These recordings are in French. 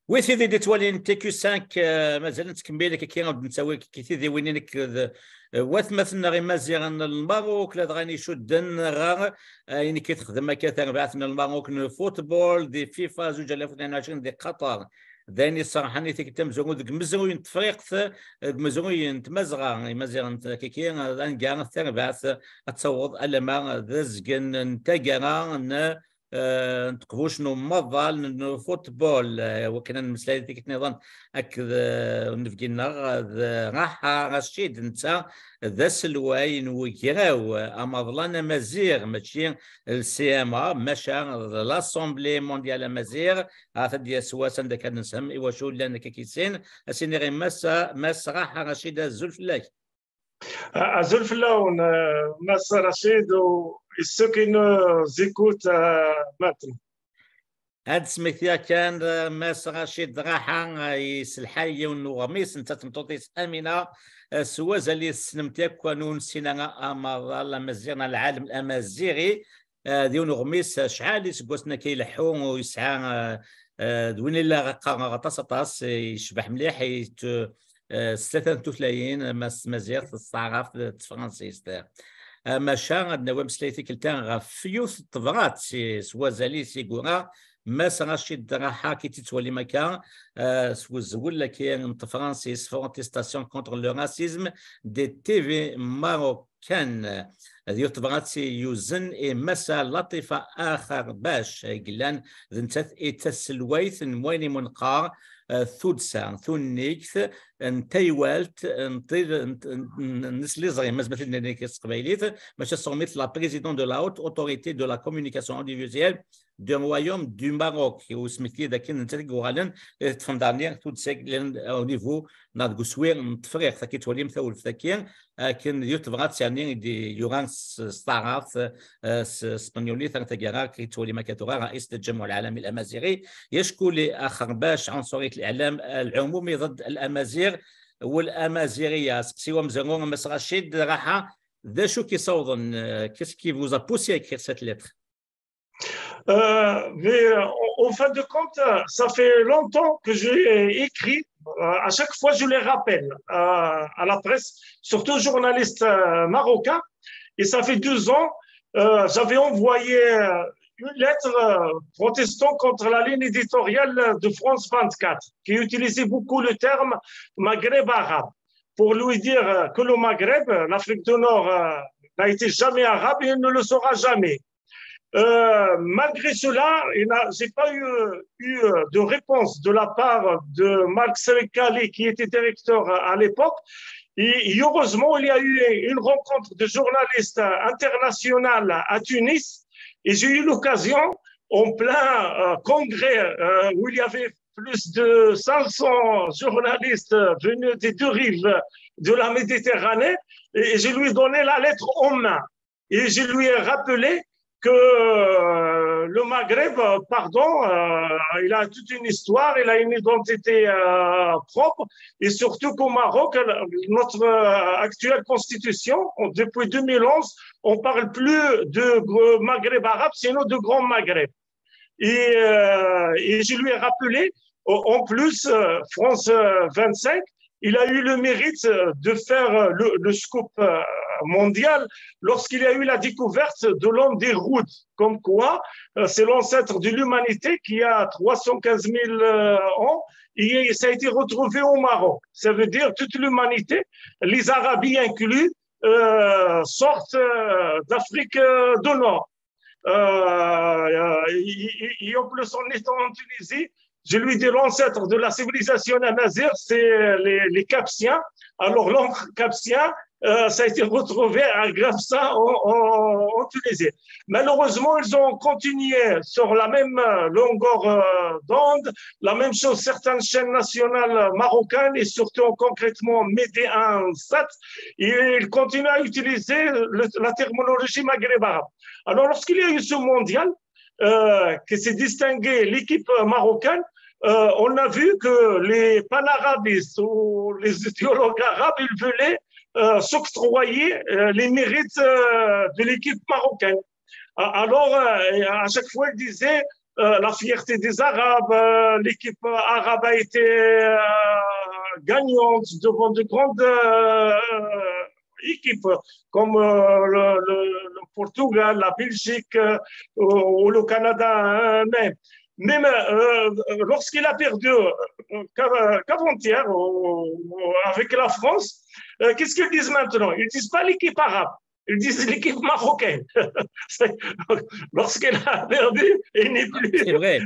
وي سيدي دي توالين تي كيو 5 مازال تكمل كي غنبدا نساوي كي تيدي وينينك واث مثلا غير مازيغ الماروك لا غاني شدن غا يعني كيتخدم كثر بعث من الماروك فوتبول دي فيفا 2022 دي قطر داني صراحه نيتي تمزغو ديك مزغوين تفريق مزغوين تمزغا مزيغ كيكي غان ثر بعث تصوض الما ذزقن نتاقرا نتقبوش نو مضال نو فوتبول وكنا المسائل ديك نظام اكد نفقينا راح رشيد نتا ذا سلواين وكراو امضلانا مزيغ ماشي السي ام ا ماشا لاسومبلي مونديال مزيغ هذا ديال سواسن داك نسهم ايوا شو لان كيسين اسيني غير ماس راح رشيد الزلفلاك Azulfla, Massa Rachid et ceux qui nous écoutent maintenant. هاد سميتيا كان ماس رشيد راحة يسلحي ونغميس انت تمطوطيس امينه سواز اللي سنمتك كانون سينا امر مزيرنا العالم الامازيغي ديون غميس شحال يسقوسنا كيلحون ويسعى دوين الا غطاس يشبح مليح ثلاثة تثلاين مزيغ الصعرف الفرنسيس ماشا نوام سليتي كلتان غفيوث طبغات سوازالي سيغورا ماس رشيد راحة كي تتولي مكان سوز ولا كاين فرانسيس فونتيستاسيون كونتر لو راسيزم دي تي في ماروكان ديال تبغات يوزن اي مسا لطيفه اخر باش قلان ذنتث تسلويث مويني منقار ثودسا ثونيكث نتايوالت نطير نسلي زغي مثل نيك قبيليت باش صوميت لا بريزيدون دو لا هوت اوتوريتي دو لا كومونيكاسيون اوديفيزيوال du royaume du Maroc ou سميتي داك نتاكوغالن تفهم دارني tout au niveau ناد غسوير نتفريق ثاكي تولي مثول ثاكين كان يتبغات يعني دي يورانس ستاراف اسبانيولي ثاكيرا كي تولي مكاتورا رئيس التجمع العالمي الامازيغي يشكو لاخر باش عنصريه الاعلام العمومي ضد الامازيغ والامازيغيه سيوا مزرون مس رشيد راحه ذا شو كيصوضن كيسكي فوزا بوسي écrire cette lettre. Mais en fin de compte, ça fait longtemps que j'ai écrit. À chaque fois, je les rappelle à la presse, surtout aux journalistes marocains. Et ça fait 2 ans, j'avais envoyé une lettre protestant contre la ligne éditoriale de France 24, qui utilisait beaucoup le terme Maghreb arabe, pour lui dire que le Maghreb, l'Afrique du Nord, n'a été jamais arabe et ne le sera jamais. Malgré cela, je n'ai pas eu de réponse de la part de Marc Serikali, qui était directeur à l'époque. Et heureusement, il y a eu une rencontre de journalistes internationaux à Tunis. Et j'ai eu l'occasion, en plein congrès où il y avait plus de 500 journalistes venus des 2 rives de la Méditerranée, et je lui ai donné la lettre en main. Et je lui ai rappelé que le Maghreb, pardon, il a toute une histoire, il a une identité propre, et surtout qu'au Maroc, notre actuelle constitution, depuis 2011, on ne parle plus de Maghreb arabe, sinon de Grand Maghreb. Et je lui ai rappelé, en plus, France 25, il a eu le mérite de faire le scoop mondial lorsqu'il y a eu la découverte de l'homme des routes, comme quoi c'est l'ancêtre de l'humanité qui a 315 000 ans et ça a été retrouvé au Maroc. Ça veut dire toute l'humanité, les Arabies inclus, sortent d'Afrique du Nord. Et en plus, en étant en Tunisie, je lui dis l'ancêtre de la civilisation amazigh, c'est les Capsiens. Alors l'encre capsien, ça a été retrouvé à Gramsa en Tunisie. Malheureusement, ils ont continué sur la même longueur d'onde, la même chose certaines chaînes nationales marocaines et surtout concrètement Médé 1 7, et ils continuent à utiliser la terminologie maghreb arabe. Alors lorsqu'il y a eu ce mondial, qui s'est distingué l'équipe marocaine, on a vu que les panarabistes ou les idéologues arabes, ils voulaient s'octroyer les mérites de l'équipe marocaine. Alors, à chaque fois, ils disaient la fierté des Arabes. L'équipe arabe a été gagnante devant de grandes équipes comme le Portugal, la Belgique ou le Canada même. Même lorsqu'il a perdu qu'avant-hier avec la France, qu'est-ce qu'ils disent maintenant? Ils disent pas l'équipe arabe, ils disent l'équipe marocaine. Lorsqu'il a perdu, il n'est plus. C'est vrai.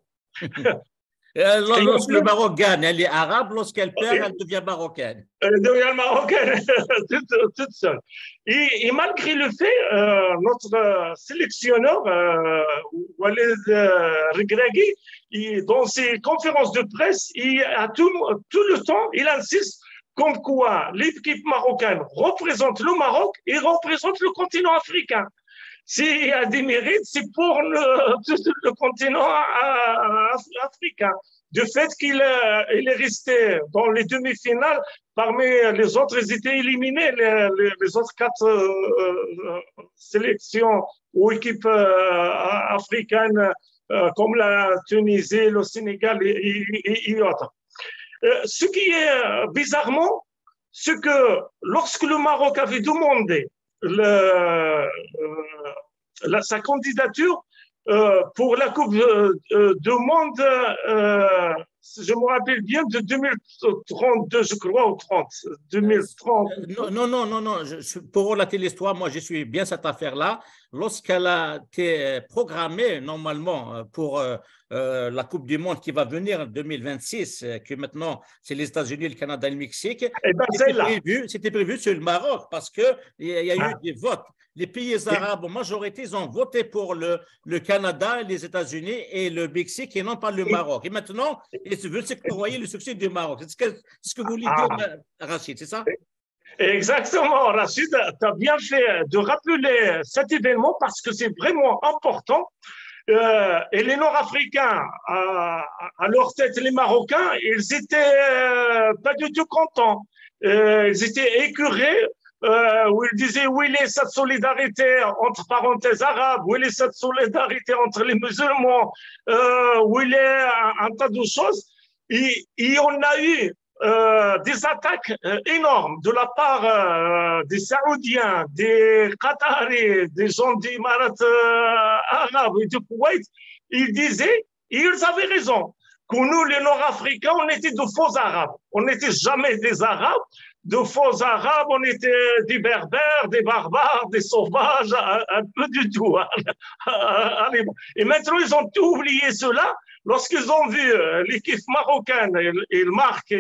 Lorsque le Maroc gagne, elle est arabe. Lorsqu'elle perd, elle devient marocaine. Elle devient marocaine toute seule. Et malgré le fait, notre sélectionneur, Walid Regragui, dans ses conférences de presse, à tout le temps, il insiste comme quoi l'équipe marocaine représente le Maroc et représente le continent africain. S'il y a des mérites, c'est pour le continent africain. Du fait qu'il est resté dans les demi-finales, parmi les autres, ils étaient éliminés, les autres 4 sélections ou équipes africaines comme la Tunisie, le Sénégal et autres. Ce qui est bizarrement, c'est que lorsque le Maroc avait demandé sa candidature pour la Coupe du Monde, je me rappelle bien, de 2032, je crois, ou 30, 2030. Non. Pour relater l'histoire, moi, je suis bien cette affaire-là. Lorsqu'elle a été programmée, normalement, pour la Coupe du Monde qui va venir en 2026, que maintenant, c'est les États-Unis, le Canada et le Mexique, c'était prévu sur le Maroc parce qu'il y a eu des votes. Les pays arabes, en majorité, ils ont voté pour le Canada, les États-Unis et le Mexique et non pas le Maroc. Et maintenant, ils veulent voyez le succès du Maroc. C'est ce que vous voulez dire, Rachid, c'est ça? Exactement, Rachid, tu as bien fait de rappeler cet événement parce que c'est vraiment important. Et les Nord-Africains, à leur tête, les Marocains, ils étaient pas du tout contents. Ils étaient écurés. Où il disait où il est cette solidarité entre parenthèses arabes, où il est cette solidarité entre les musulmans, où il est un tas de choses. Et on a eu des attaques énormes de la part des Saoudiens, des Qataris, des gens des Émirats arabes et du Koweït. Ils disaient, et ils avaient raison, que nous, les Nord-Africains, on était de faux Arabes. On n'était jamais des Arabes. De faux Arabes, on était des Berbères, des barbares, des sauvages, un peu du tout. Et maintenant, ils ont tout oublié cela. Lorsqu'ils ont vu l'équipe marocaine, il marque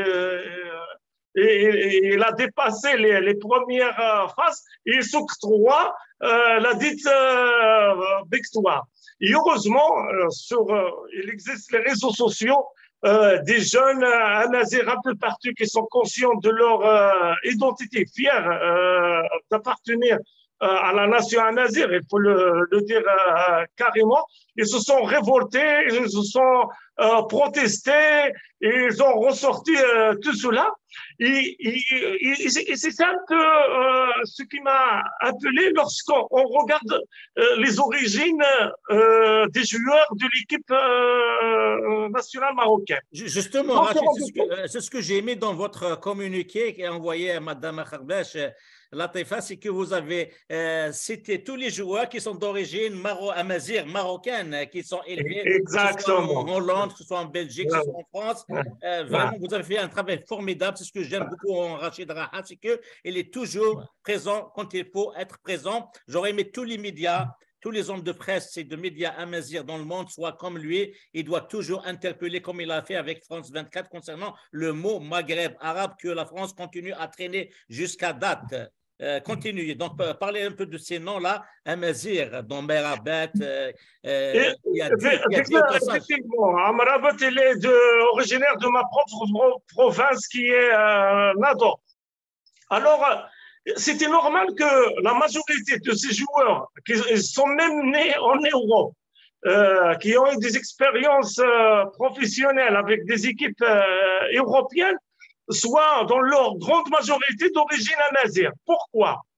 et il a dépassé les premières phases, il s'octroie la dite victoire. Et heureusement, il existe les réseaux sociaux, des jeunes Amazirs un peu partout qui sont conscients de leur identité, fiers d'appartenir à la nation Amazir, il faut le dire carrément. Ils se sont révoltés, ils se sont protestés, ils ont ressorti tout cela. Et c'est un peu ce qui m'a appelé lorsqu'on regarde les origines des joueurs de l'équipe nationale marocaine. Justement, Rachid, c'est ce que j'ai aimé dans votre communiqué qui est envoyé à Mme Kharbache. Latifa, c'est que vous avez cité tous les joueurs qui sont d'origine amazigh marocaine, qui sont élevés Exactement. en Hollande, que ce soit en Belgique, que ce soit en France. Vraiment, vous avez fait un travail formidable. C'est ce que j'aime beaucoup en Rachid Rahat, c'est qu'il est toujours présent quand il faut être présent. J'aurais aimé tous les médias, tous les hommes de presse et de médias amazirs dans le monde soient comme lui. Il doit toujours interpeller, comme il a fait avec France 24, concernant le mot Maghreb arabe que la France continue à traîner jusqu'à date. Continuez. Donc, parlez un peu de ces noms-là, Amazir, dont Merabet, il y a effectivement, Amrabat, il est originaire de ma propre province qui est Nador. Alors, c'était normal que la majorité de ces joueurs qui sont même nés en Europe, qui ont eu des expériences professionnelles avec des équipes européennes, soient dans leur grande majorité d'origine amazigh. Pourquoi?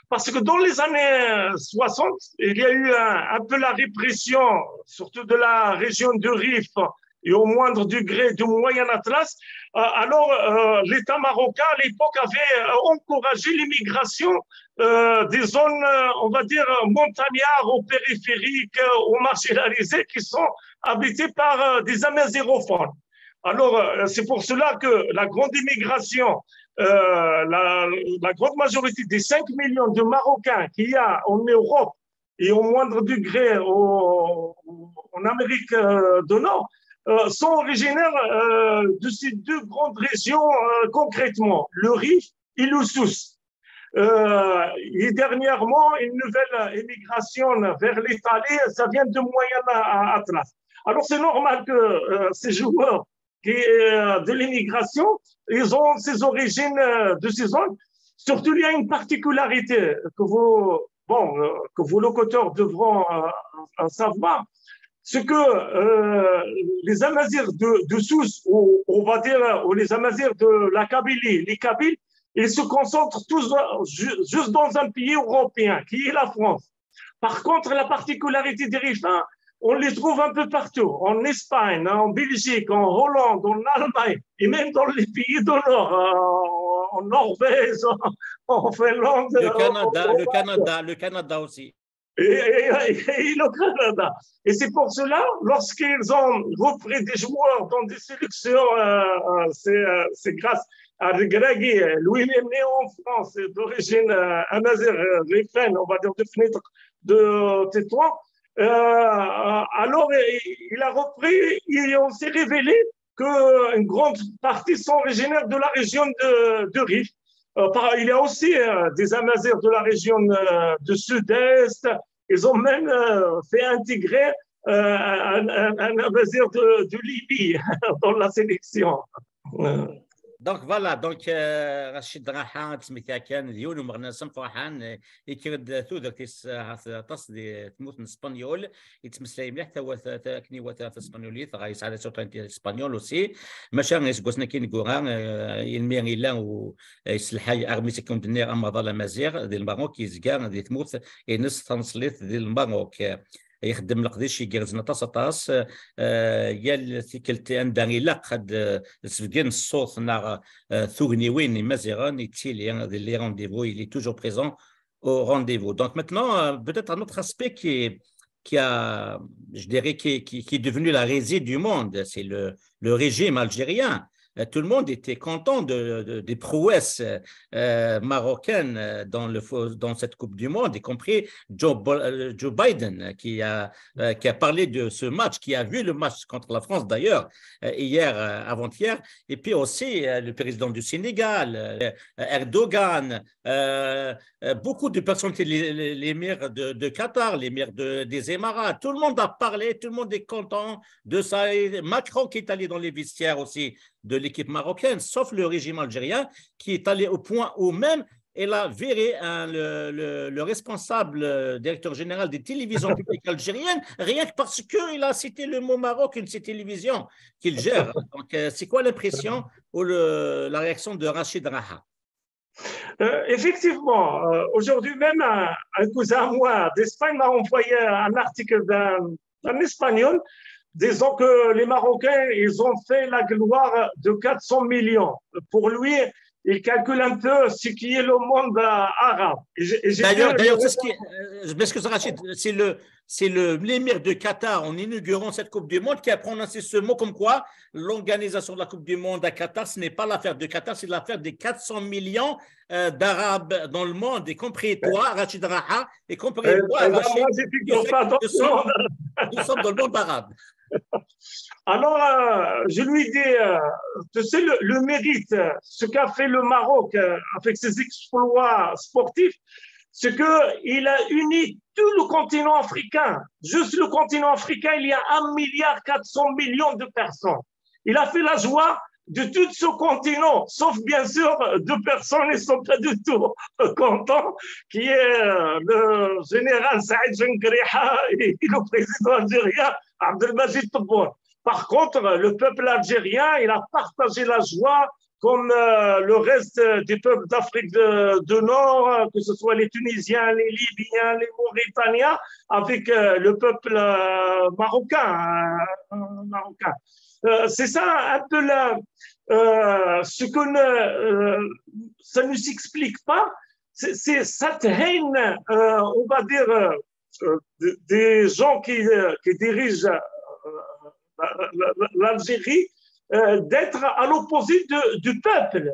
Parce que dans les années 60, il y a eu un peu la répression, surtout de la région de Rif et au moindre degré du Moyen Atlas. Alors, l'État marocain, à l'époque, avait encouragé l'immigration des zones, on va dire, montagnardes, aux périphériques, aux marginalisés, qui sont habitées par des amazigophones. Alors, c'est pour cela que la grande immigration, la grande majorité des 5 millions de Marocains qu'il y a en Europe et au moindre degré en Amérique du Nord, sont originaires de ces deux grandes régions concrètement, le Rif et le Souss. Et dernièrement, une nouvelle émigration vers l'Italie, ça vient de Moyen Atlas. Alors c'est normal que ces joueurs de l'immigration, ils ont ces origines de ces zones. Surtout, il y a une particularité que vos locuteurs devront savoir, c'est que les Amazirs de Sousse, ou on va dire, ou les Amazirs de la Kabylie, les Kabyles, ils se concentrent tous juste dans un pays européen, qui est la France. Par contre, la particularité des Rifins, on les trouve un peu partout, en Espagne, en Belgique, en Hollande, en Allemagne, et même dans les pays du Nord, en Norvège, en Finlande. Le Canada aussi. Et le Canada. Et c'est pour cela, lorsqu'ils ont repris des joueurs dans des sélections, c'est grâce à Regragui. Lui, il est né en France, d'origine amazigh-rifaine, on va dire de fenêtre de Tétouan. Alors, il a repris et on s'est révélé qu'une grande partie sont originaires de la région de Rif. Il y a aussi des Amazirs de la région du Sud-Est. Ils ont même fait intégrer un Amazir de Libye dans la sélection. دونك فوالا دونك رشيد راحه تسميتها كان ديون ومغنسم فرحان يكرد ثودر كيس تصدي تموت اسبانيول يتمسلاي مليح تا كني وتا في اسبانيوليت غايس على سوتان اسبانيول اوسي ماشا غيسكوسنا كاين كوران يلمي الا و يسلحاي ارمي سكون دنيا اما ظل مازيغ ديال الماروك يزكا دي تموت ينس تنصليت ديال الماروك يخدم القديش يجرزنا طاس يا تيكلتي انداني لا قد سفكن الصوت نا ثوغنيوين مازيغان يتيلي لي رونديفو il est toujours présent au rendez-vous. Donc maintenant peut-être un autre aspect qui a je dirais qui est devenu la risée du monde, c'est le régime algérien. Tout le monde était content des prouesses marocaines dans cette Coupe du Monde, y compris Joe Biden, qui a parlé de ce match, qui a vu le match contre la France d'ailleurs, hier, avant-hier, et puis aussi le président du Sénégal, Erdogan, beaucoup de personnes, l'émir de Qatar, l'émir des Émirats, tout le monde a parlé, tout le monde est content de ça. Et Macron qui est allé dans les vestiaires aussi de l'équipe marocaine, sauf le régime algérien qui est allé au point où même il a viré le responsable directeur général des télévisions publiques algériennes, rien que parce qu'il a cité le mot Maroc, une de ces télévisions qu'il gère. Donc, c'est quoi l'impression ou la réaction de Rachid Raha? Effectivement, aujourd'hui même, un cousin à moi d'Espagne m'a envoyé un article d'un Espagnol disant que les Marocains, ils ont fait la gloire de 400 millions. Pour lui, il calcule un peu ce qui est le monde arabe. D'ailleurs, je m'excuse Rachid, c'est l'émir de Qatar, en inaugurant cette Coupe du Monde, qui a prononcé ce mot comme quoi l'organisation de la Coupe du Monde à Qatar, ce n'est pas l'affaire de Qatar, c'est l'affaire des 400 millions d'Arabes dans le monde, y compris toi, Rachid Raha, y compris moi, Rachid, nous sommes dans le monde arabe. Alors, je lui dis, tu sais, le mérite, ce qu'a fait le Maroc avec ses exploits sportifs, c'est qu'il a uni tout le continent africain. Juste le continent africain, il y a 1,4 milliard de personnes. Il a fait la joie de tout ce continent, sauf bien sûr deux personnes ne sont pas du tout contents, qui est le général Saïd Jenkriha et le président algérien Abdelmajid Tebboune. Par contre, le peuple algérien, il a partagé la joie comme le reste des peuples d'Afrique du Nord, que ce soit les Tunisiens, les Libyens, les Mauritaniens, avec le peuple marocain. C'est ça un peu ce que ça ne s'explique pas, c'est cette haine, on va dire, des gens qui dirigent l'Algérie, d'être à l'opposé du peuple,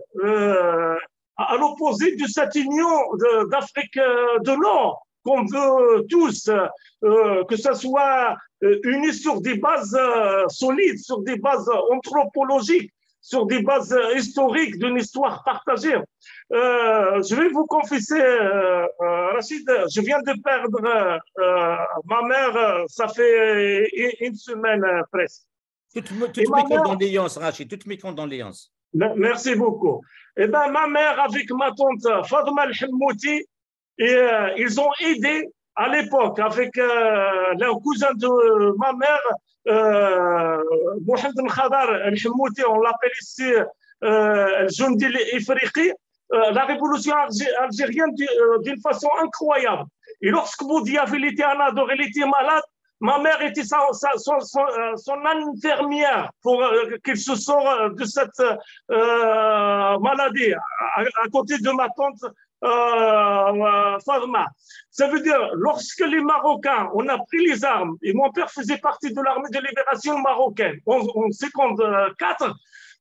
à l'opposé de cette union d'Afrique du Nord qu'on veut tous, que ce soit uni sur des bases solides, sur des bases anthropologiques, sur des bases historiques d'une histoire partagée. Je vais vous confesser, Rachid, je viens de perdre ma mère, ça fait une semaine presque. Toutes mes condoléances, Rachid, toutes mes condoléances. Merci beaucoup. Eh bien, ma mère avec ma tante Fadma El-Hemmouti, ils ont aidé à l'époque avec le cousin de ma mère, Mohamed Khadar El-Hemmouti, on l'appelle ici Jundi Ifriqi, la révolution algérienne d'une façon incroyable. Et lorsque Boudi avait été en adore, il était malade, ma mère était son infirmière pour qu'il se sorte de cette maladie, à côté de ma tante Fadma. Ça veut dire, lorsque les Marocains, on a pris les armes, et mon père faisait partie de l'armée de libération marocaine, en 54,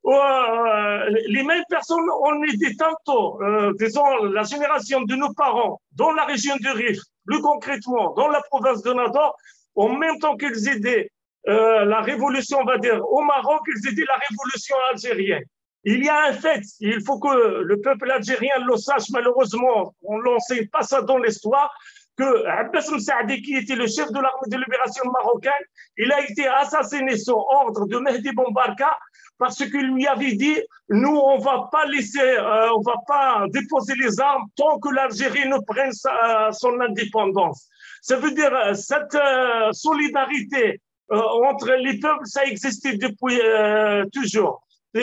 les mêmes personnes ont aidé tantôt, disons, la génération de nos parents, dans la région du Rif, plus concrètement, dans la province de Nador, en même temps qu'ils aidaient la révolution, on va dire, au Maroc, ils aidaient la révolution algérienne. Il y a un fait, il faut que le peuple algérien le sache, malheureusement, on n'enseigne pas ça dans l'histoire, que Abbas Msaadi, qui était le chef de l'armée de libération marocaine, il a été assassiné sur ordre de Mehdi Bombarka parce qu'il lui avait dit « Nous, on ne va pas laisser, on va pas déposer les armes tant que l'Algérie ne prenne son indépendance. » Ça veut dire cette solidarité entre les peuples, ça existait depuis toujours.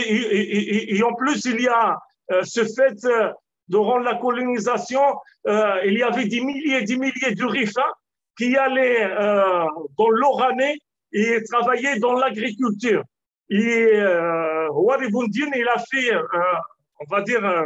Et en plus, il y a ce fait, durant la colonisation, il y avait des milliers de Rifins qui allaient dans l'Oranais et travaillaient dans l'agriculture. Et Ouari Boundine, il a fait, on va dire,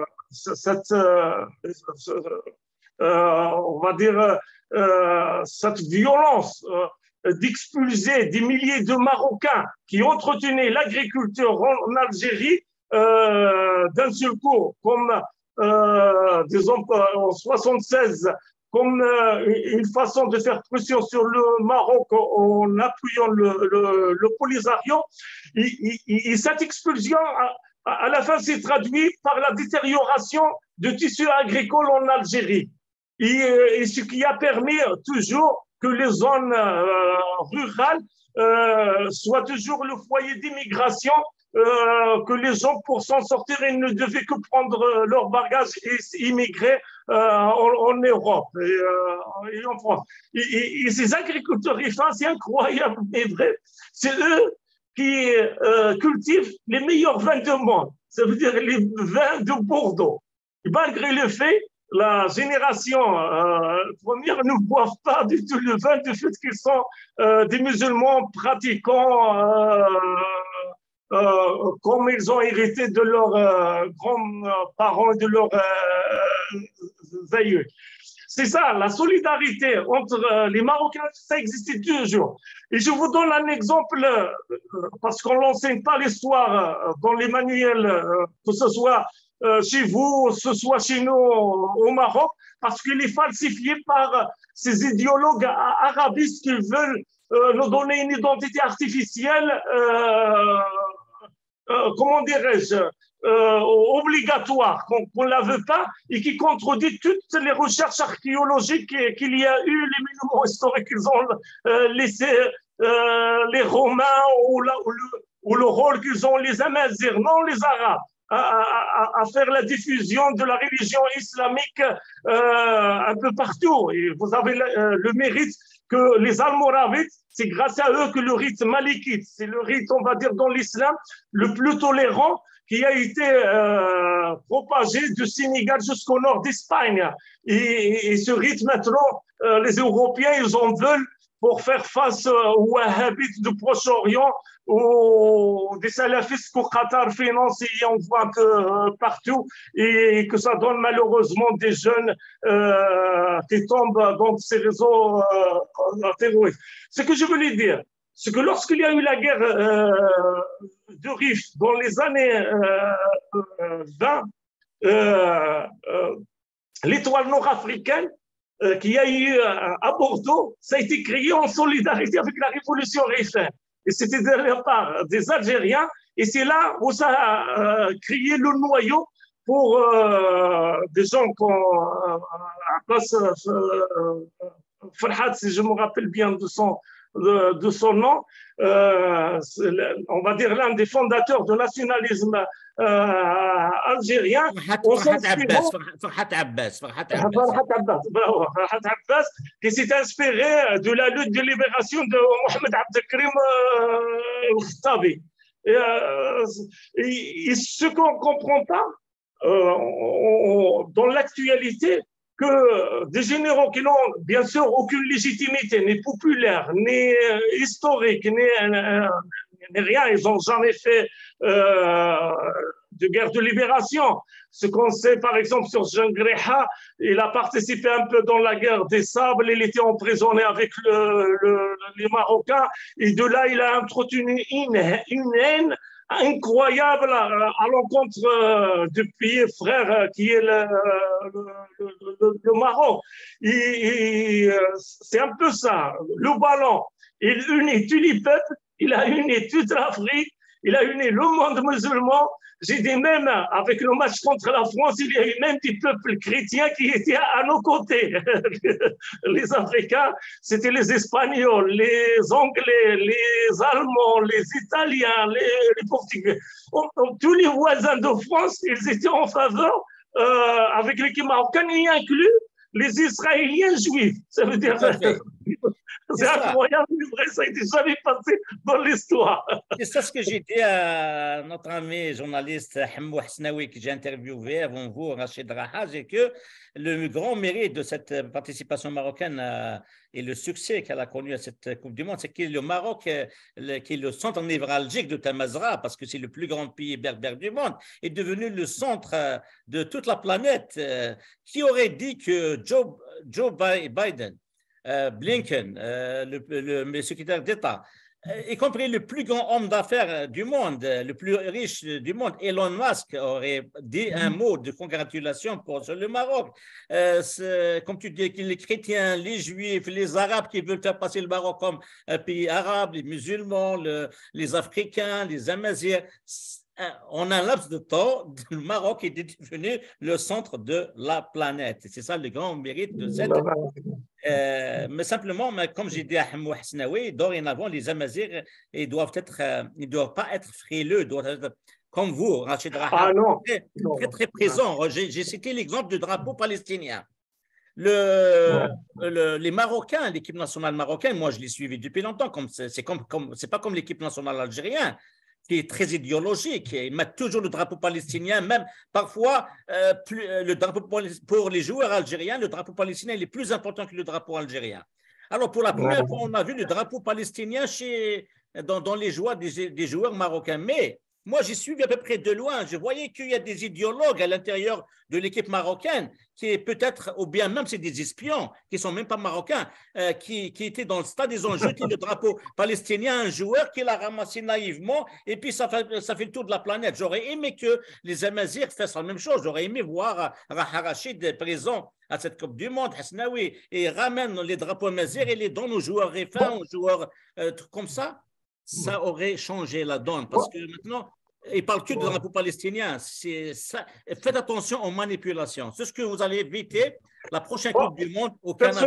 cette violence d'expulser des milliers de Marocains qui entretenaient l'agriculture en Algérie d'un seul coup, comme disons en 76, comme une façon de faire pression sur le Maroc en appuyant le Polisario. Et cette expulsion, à la fin, s'est traduite par la détérioration du tissu agricole en Algérie. Et ce qui a permis toujours que les zones rurales soient toujours le foyer d'immigration, que les gens, pour s'en sortir, ils ne devaient que prendre leurs bagages et immigrer en Europe et en France. Et ces agriculteurs rifins, c'est incroyable, mais vrai, c'est eux qui cultivent les meilleurs vins du monde, ça veut dire les vins de Bordeaux. Et malgré le fait, la génération première ne boivent pas du tout le vin du fait qu'ils sont des musulmans pratiquants comme ils ont hérité de leurs grands-parents et de leurs aïeux. C'est ça, la solidarité entre les Marocains, ça existait toujours. Et je vous donne un exemple, parce qu'on n'enseigne pas l'histoire dans les manuels, que ce soit chez vous, que ce soit chez nous au Maroc, parce qu'il est falsifié par ces idéologues arabistes qui veulent nous donner une identité artificielle, comment dirais-je, obligatoire, qu'on ne la veut pas, et qui contredit toutes les recherches archéologiques qu'il y a eu, les monuments historiques qu'ils ont laissé les Romains ou le rôle qu'ils ont les Amazirs, non les Arabes, à faire la diffusion de la religion islamique un peu partout. Et vous avez le mérite que les Almoravides, c'est grâce à eux que le rite malikite, c'est le rite, on va dire, dans l'islam, le plus tolérant qui a été propagé du Sénégal jusqu'au nord d'Espagne. Et ce rite, maintenant, les Européens, ils en veulent pour faire face aux Wahhabites du Proche-Orient, ou des salafistes qu'au Qatar finance, et on voit que partout, et que ça donne malheureusement des jeunes qui tombent dans ces réseaux terroristes. Ce que je voulais dire, c'est que lorsqu'il y a eu la guerre de Rif dans les années 20, l'étoile nord-africaine qui a eu à Bordeaux, ça a été créé en solidarité avec la révolution rifaine. Et c'était de la part des Algériens. Et c'est là où ça a créé le noyau pour des gens comme Abbas Farhad, si je me rappelle bien de son nom, on va dire l'un des fondateurs du nationalisme algérien. Farhat Abbas, qui s'est inspiré de la lutte de libération de Mohamed Abdelkrim al-Khattabi. Et ce qu'on ne comprend pas dans l'actualité, que des généraux qui n'ont bien sûr aucune légitimité, ni populaire, ni historique, ni rien, ils n'ont jamais fait de guerre de libération. Ce qu'on sait par exemple sur Jean Gréha, il a participé un peu dans la guerre des sables, il était emprisonné avec les Marocains, et de là il a entretenu une haine incroyable à l'encontre du pays frère qui est le Maroc. Et c'est un peu ça, le ballon. Il unit tous les peuples, il a uni toute l'Afrique, il a uni le monde musulman. J'ai dit même, avec le match contre la France, il y a eu même des peuples chrétiens qui étaient à nos côtés. Les Africains, c'était les Espagnols, les Anglais, les Allemands, les Italiens, les Portugais. Tous les voisins de France, ils étaient en faveur avec l'équipe marocaine, y inclus les Israéliens juifs. Ça veut dire... C'est incroyable, mais vrai, ça n'a jamais passé dans l'histoire. C'est ça ce que j'ai dit à notre ami journaliste Hamou Hasnaoui que j'ai interviewé avant vous, Rachid Raha, c'est que le grand mérite de cette participation marocaine et le succès qu'elle a connu à cette Coupe du Monde, c'est que le Maroc, qui est le centre névralgique de Tamazra, parce que c'est le plus grand pays berbère du monde, est devenu le centre de toute la planète. Qui aurait dit que Joe Biden, Blinken, le secrétaire d'État, y compris le plus grand homme d'affaires du monde, le plus riche du monde, Elon Musk, aurait dit un mot de congratulation pour le Maroc. Comme tu dis, les chrétiens, les juifs, les arabes qui veulent faire passer le Maroc comme un pays arabe, les musulmans, les africains, les amazirs. En un laps de temps, le Maroc est devenu le centre de la planète. C'est ça le grand mérite de cette. Mais simplement, comme j'ai dit à Hamou Hasnaoui, dorénavant, les Amazirs, ils doivent pas être frileux, ils doivent être comme vous, Rachid Raha, très présents. J'ai cité l'exemple du drapeau palestinien. Les Marocains, l'équipe nationale marocaine, moi je l'ai suivi depuis longtemps, c'est pas comme l'équipe nationale algérienne, qui est très idéologique. Ils mettent toujours le drapeau palestinien, même parfois, le drapeau pour les joueurs algériens, le drapeau palestinien il est plus important que le drapeau algérien. Alors, pour la première fois, on a vu le drapeau palestinien dans les joies des joueurs marocains. Mais moi, j'ai suivi à peu près de loin. Je voyais qu'il y a des idéologues à l'intérieur de l'équipe marocaine qui est peut-être, ou bien même c'est des espions qui ne sont même pas marocains, qui étaient dans le stade, ils ont jeté le drapeau palestinien à un joueur qui l'a ramassé naïvement et puis ça fait le tour de la planète. J'aurais aimé que les Amazirs fassent la même chose. J'aurais aimé voir Raha Rachid présent à cette Coupe du Monde, Hasnaoui, et ramène les drapeaux Amazirs et les donne aux joueurs réfins, aux joueurs comme ça. Ça aurait changé la donne parce que maintenant, ils ne parlent que de drapeau palestinien. Faites attention aux manipulations. C'est ce que vous allez éviter la prochaine Coupe du Monde au Canada.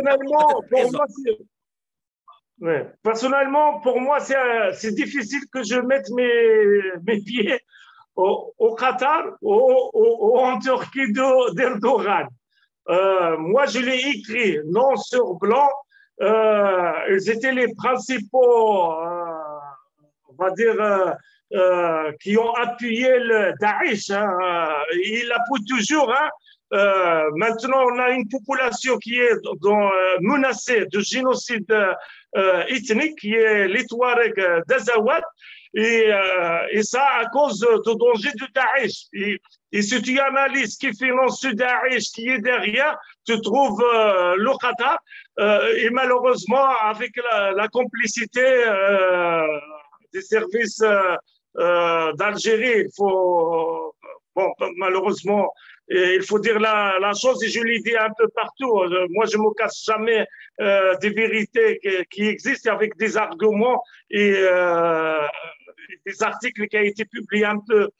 Personnellement, pour moi, c'est difficile que je mette mes pieds au Qatar ou en Turquie d'Erdogan. Moi, je l'ai écrit noir sur blanc. ils étaient les principaux, on va dire, qui ont appuyé le Daesh. Hein. Il appuie toujours. Hein. Maintenant, on a une population qui est menacée de génocide ethnique, qui est les Touaregs d'Azawad, et ça à cause du danger du Daesh. Et si tu analyses qui finance ce Daesh, qui est derrière, tu trouves le Qatar, et malheureusement, avec la complicité des services d'Algérie, il faut, bon, malheureusement, et il faut dire la chose, et je l'ai dit un peu partout. Moi, je me casse jamais des vérités qui existent avec des arguments et des articles qui ont été publiés un peu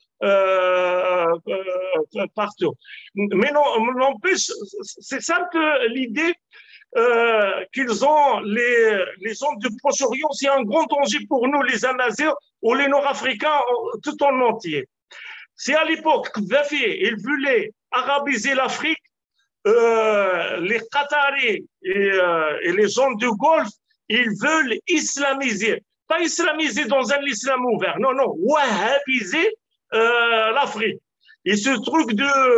partout. Mais non, n'empêche, c'est ça un peu l'idée qu'ils ont, les zones du Proche-Orient, c'est un grand danger pour nous, les Amazirs ou les Nord-Africains tout en entier. Si à l'époque, Kadhafi, il voulait arabiser l'Afrique, les Qataris et les zones du Golfe, ils veulent islamiser. Pas islamiser dans un islam ouvert, non, non, wahhabiser l'Afrique. Et ce truc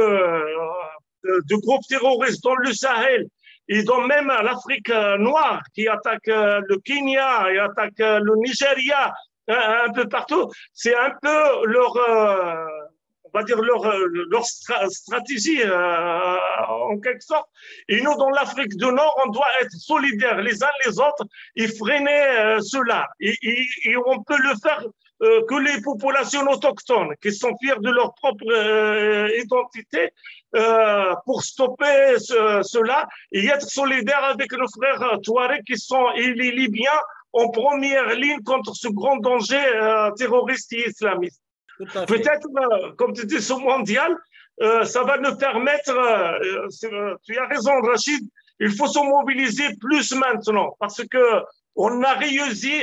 de groupes terroristes dans le Sahel, et dans même l'Afrique noire, qui attaque le Kenya, et attaque le Nigeria, un peu partout, c'est un peu leur... on va dire leur stratégie en quelque sorte. Et nous, dans l'Afrique du Nord, on doit être solidaires les uns les autres et freiner cela. Et on peut le faire que les populations autochtones qui sont fiers de leur propre identité pour stopper cela et être solidaires avec nos frères Touaregs qui sont et les Libyens en première ligne contre ce grand danger terroriste et islamiste. Peut-être, comme tu dis, ce mondial, ça va nous permettre, tu as raison Rachid, il faut se mobiliser plus maintenant parce que on a réussi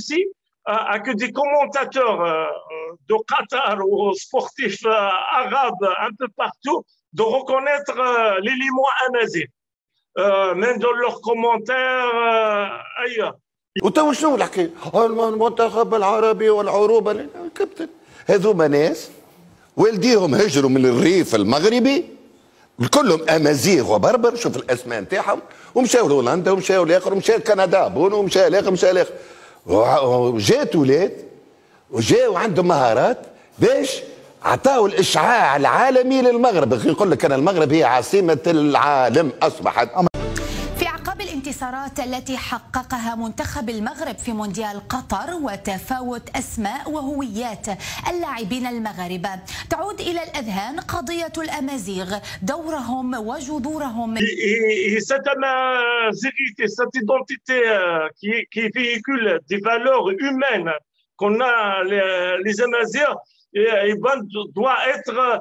à que des commentateurs de Qatar ou sportifs arabes un peu partout de reconnaître l'élément amazigh, même dans leurs commentaires ailleurs. وتو شنو الحكايه؟ المنتخب العربي والعروبه كابتن هذوما ناس والديهم هجروا من الريف المغربي كلهم امازيغ وبربر، شوف الاسماء نتاعهم، ومشاو لهولندا ومشاو لاخر ومشاو لكندا بونو ومشاو لاخر ومشاو لاخر، وجات ولاد وجاوا عندهم مهارات باش عطاوا الاشعاع العالمي للمغرب. نقول لك انا المغرب هي عاصمه العالم اصبحت. الانتصارات التي حققها منتخب المغرب في مونديال قطر وتفاوت أسماء وهويات اللاعبين المغاربة تعود إلى الأذهان قضية الأمازيغ، دورهم وجذورهم. Cette amazigité, cette identité qui véhicule des valeurs humaines qu'on a les Amazirs, doit être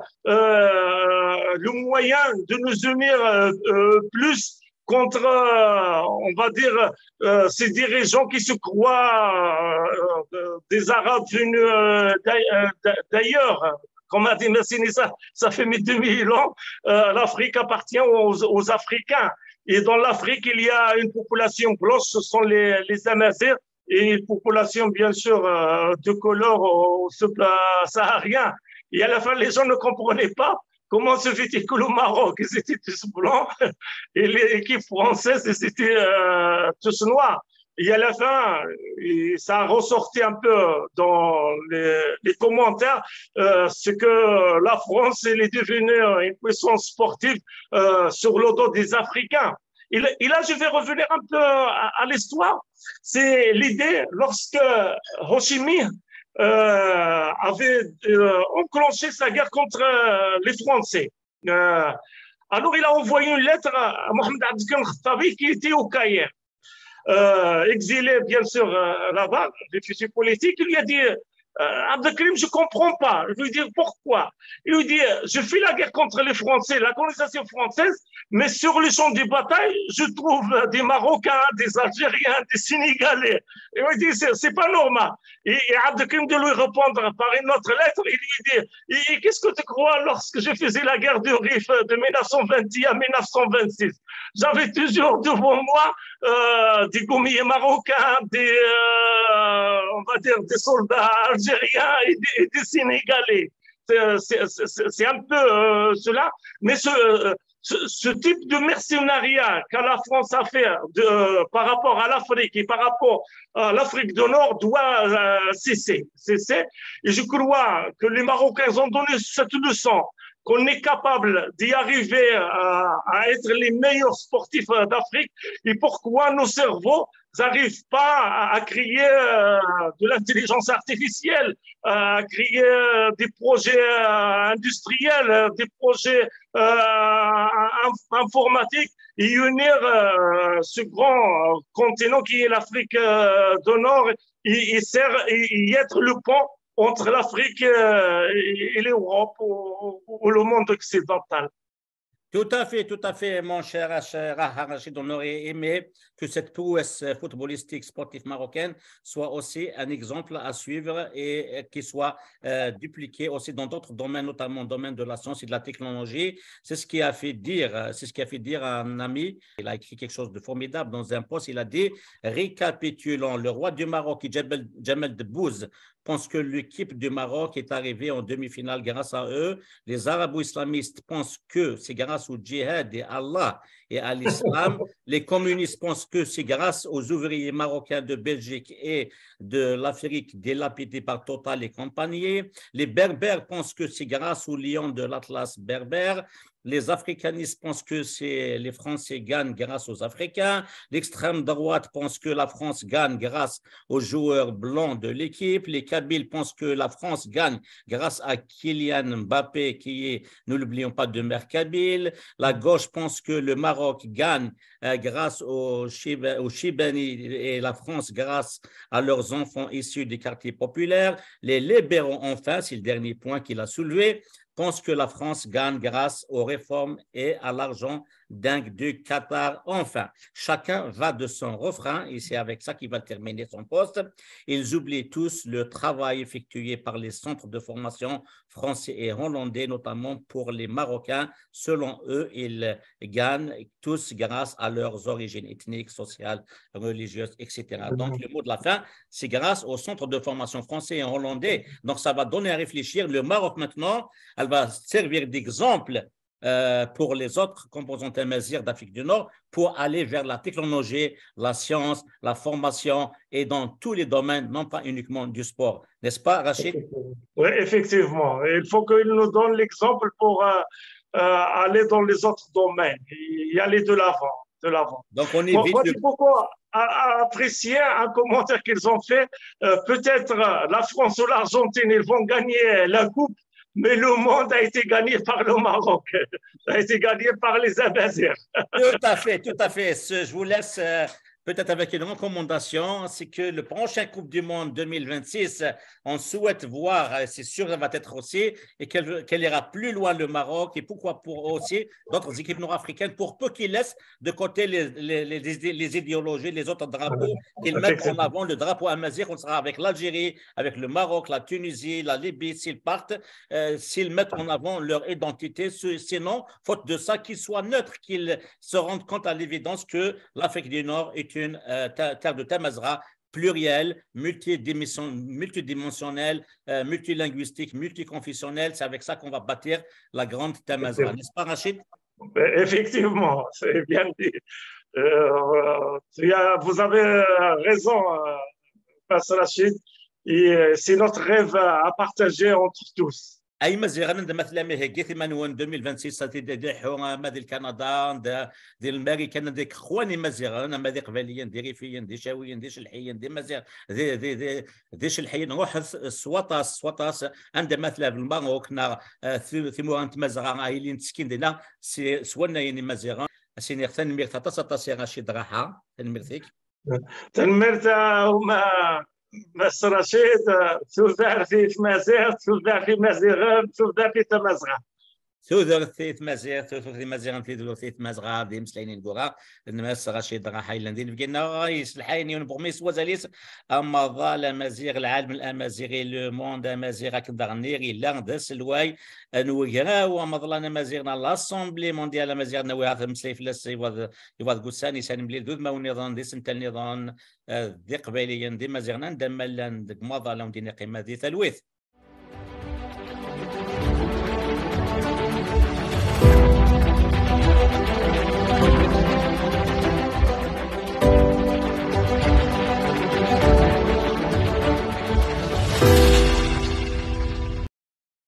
le moyen de nous unir plus contre, on va dire, ces dirigeants qui se croient des Arabes venus d'ailleurs. Comme a dit Nassini, ça fait 2000 ans, l'Afrique appartient aux Africains. Et dans l'Afrique, il y a une population blanche, ce sont les Amazirs, et une population, bien sûr, de couleur au sub-saharien. Et à la fin, les gens ne comprenaient pas comment se fait-il que le Maroc, ils étaient tous blancs et l'équipe française, ils étaient tous noirs. Et à la fin, ça a ressorti un peu dans les commentaires ce que la France elle est devenue une puissance sportive sur le dos des Africains. Et là, je vais revenir un peu à l'histoire. C'est l'idée lorsque Ho Chi Minh avait enclenché sa guerre contre les Français. Alors, il a envoyé une lettre à Mohamed Abdelkrim Khattabi qui était au Caire. Exilé, bien sûr, là-bas, réfugié politique. Il lui a dit Abdelkrim, je ne comprends pas. Je lui dis pourquoi. Il lui dit je fais la guerre contre les Français, la colonisation française, mais sur le champ de bataille, je trouve des Marocains, des Algériens, des Sénégalais. Il lui dit c'est pas normal. Et Abdelkrim de lui répondre par une autre lettre, il lui dit et qu'est-ce que tu crois lorsque je faisais la guerre du Rif de 1920 à 1926? J'avais toujours devant moi des gommiers marocains, on va dire des soldats algériens et des Sénégalais. C'est un peu cela, mais ce type de mercenariat que la France a fait par rapport à l'Afrique et par rapport à l'Afrique du Nord doit cesser. Et je crois que les Marocains ont donné cette leçon, qu'on est capable d'y arriver à être les meilleurs sportifs d'Afrique, et pourquoi nos cerveaux n'arrivent pas à créer de l'intelligence artificielle, à créer des projets industriels, des projets informatiques, et unir ce grand continent qui est l'Afrique du Nord et être le pont entre l'Afrique et l'Europe ou le monde occidental. Tout à fait, mon cher Rachid. On aurait aimé que cette prouesse footballistique sportive marocaine soit aussi un exemple à suivre et qui soit dupliqué aussi dans d'autres domaines, notamment le domaine de la science et de la technologie. C'est ce qui a fait dire à un ami. Il a écrit quelque chose de formidable dans un post. Il a dit, récapitulons, le roi du Maroc, Jamel Debbouze, pense que l'équipe du Maroc est arrivée en demi-finale grâce à eux. Les arabo-islamistes pensent que c'est grâce au djihad et à Allah et à l'islam. Les communistes pensent que c'est grâce aux ouvriers marocains de Belgique et de l'Afrique délapidés par Total et compagnie. Les berbères pensent que c'est grâce aux lions de l'Atlas berbère. Les africanistes pensent que les Français gagnent grâce aux Africains. L'extrême droite pense que la France gagne grâce aux joueurs blancs de l'équipe. Les Kabyles pensent que la France gagne grâce à Kylian Mbappé, qui est, ne l'oublions pas, de mère kabyle. La gauche pense que le Maroc gagne grâce aux Chibani et la France grâce à leurs enfants issus des quartiers populaires. Les libéraux, enfin, c'est le dernier point qu'il a soulevé, pense que la France gagne grâce aux réformes et à l'argent dingue du Qatar. Enfin, chacun va de son refrain et c'est avec ça qu'il va terminer son poste. Ils oublient tous le travail effectué par les centres de formation français et hollandais, notamment pour les Marocains. Selon eux, ils gagnent tous grâce à leurs origines ethniques, sociales, religieuses, etc. Donc, le mot de la fin, c'est grâce aux centres de formation français et hollandais. Donc, ça va donner à réfléchir. Le Maroc, maintenant, elle va servir d'exemple pour les autres composantes amazirs d'Afrique du Nord pour aller vers la technologie, la science, la formation et dans tous les domaines, non pas uniquement du sport. N'est-ce pas, Rachid? Oui, effectivement. Il faut qu'il nous donne l'exemple pour aller dans les autres domaines et aller de l'avant. Donc, on évite moi, c'est pourquoi apprécier un commentaire qu'ils ont fait. Peut-être la France ou l'Argentine, ils vont gagner la coupe, mais le monde a été gagné par le Maroc, a été gagné par les Amazirs. Tout à fait. Je vous laisse peut-être avec une recommandation, c'est que le prochain Coupe du Monde 2026, on souhaite voir, c'est sûr, ça va être aussi, et qu'elle ira plus loin le Maroc, et pourquoi pour aussi d'autres équipes nord-africaines, pour peu qu'ils laissent de côté les idéologies, les autres drapeaux, qu'ils mettent en avant le drapeau amazigh. On sera avec l'Algérie, avec le Maroc, la Tunisie, la Libye, s'ils partent, s'ils mettent en avant leur identité, sinon, faute de ça, qu'ils soient neutres, qu'ils se rendent compte à l'évidence que l'Afrique du Nord est une terre de Tamazra plurielle, multidimensionnelle, multilinguistique, multiconfessionnelle. C'est avec ça qu'on va bâtir la grande Tamazra. N'est-ce pas, Rachid? Effectivement, c'est bien dit. Vous avez raison, Pasteur Rachid, et c'est notre rêve à partager entre tous. اي مزيغ عند مثلا ما هي كيف ما نو 2026 ساتي دي حو ما دي كندا دي الامريكان ديك خواني مزيغ انا ما دي قبليين دي ريفيين دي شاويين دي شلحيين دي مزيغ دي شلحيين نروح سواطاس عند مثلا في الماروك نا ثمو انت مزغا عايلين تسكين دينا سوانا يعني مزيغ سيني تنمير تاتا رشيد راحه تنميرتك تنميرت Mr. Rachid, تبدأ في مزيغ، تبدأ في مزيغان، تبدأ في تمزغة. ثوثرثيث مازيغ ثوثرثي مازيغ نتلي ثوثرثيث مازغا دي مسلاينين كورا الناس رشيد راح يلندين بكينا رئيس الحيني ونبغميس وزاليس اما ظل مازيغ العالم الامازيغي لو موند امازيغ كدغنيغي لاندس الواي نوغرا ومظلنا مازيغنا لاسومبلي مونديال مازيغ نوي هذا مسليف لس يبغى قساني سان ملي دود ما ونظام دي سنتل نظام دي قبيليا دي مازيغنا ندمل ديك مظلم دي قيمه دي ثلويث